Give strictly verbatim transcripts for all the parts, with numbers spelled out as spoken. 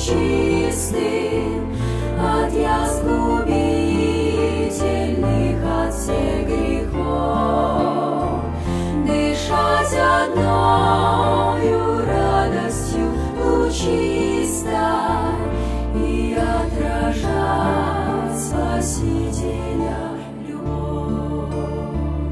чистым, от язв губительных, от всех грехов. Дышать одною радостью лучистой и отражать Спасителя любовь.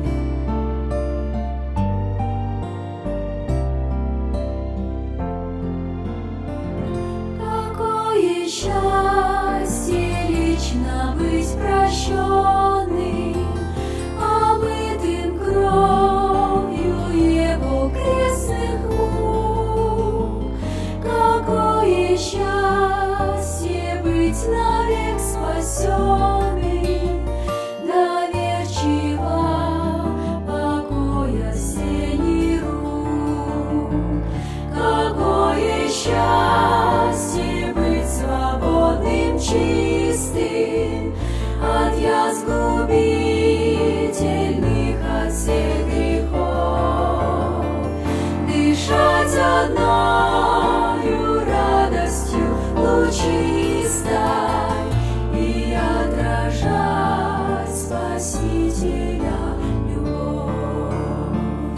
Какое счастье лично быть прощенным, омытым кровью Его крестных мук. Какое счастье быть навек спасенным, доверчиво покоя сеней рук. Какое счастье быть свободным, чистым, от язв губительных, от всех грехов. Дышать одною радостью лучистой и отражать Спасителя любовь.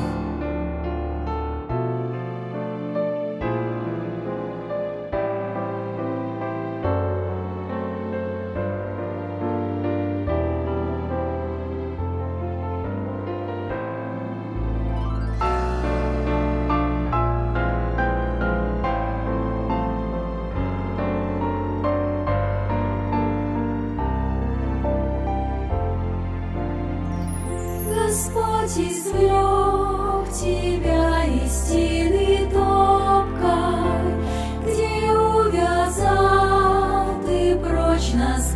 Господь извлек тебя из тины топкой, где увязал ты прочно с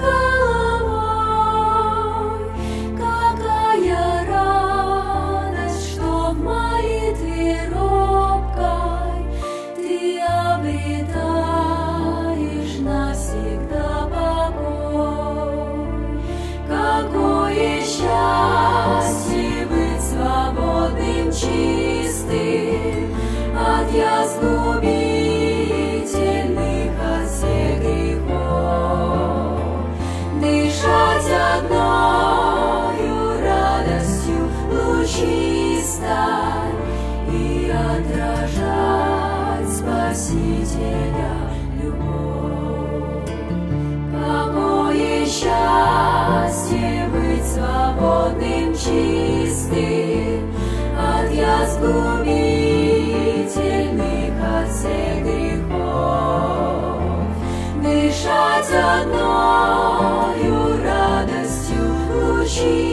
головой. Какая радость, что в молитве робкой ты обретаешь навсегда покой. Какое счастье быть свободным, чистым, от язв губительных, от всех грехов. Дышать одною радостью лучистой и отражать Спасителя любовь. Какое счастье быть свободным, чистым, от язв губительных, от всех грехов. Дышать одною радостью лучистой